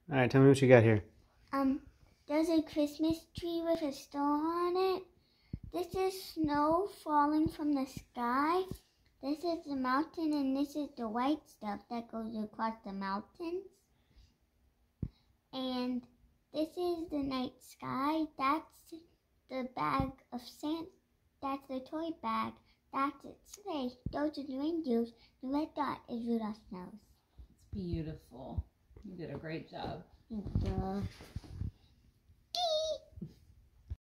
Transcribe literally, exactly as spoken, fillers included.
All right, tell me what you got here. Um, there's a Christmas tree with a star on it. This is snow falling from the sky. This is the mountain, and this is the white stuff that goes across the mountains. And this is the night sky. That's the bag of sand. That's the toy bag. That's its sleigh. Those are the reindeers. The red dot is Rudolph's nose. It's beautiful. You did a great job. Thank you.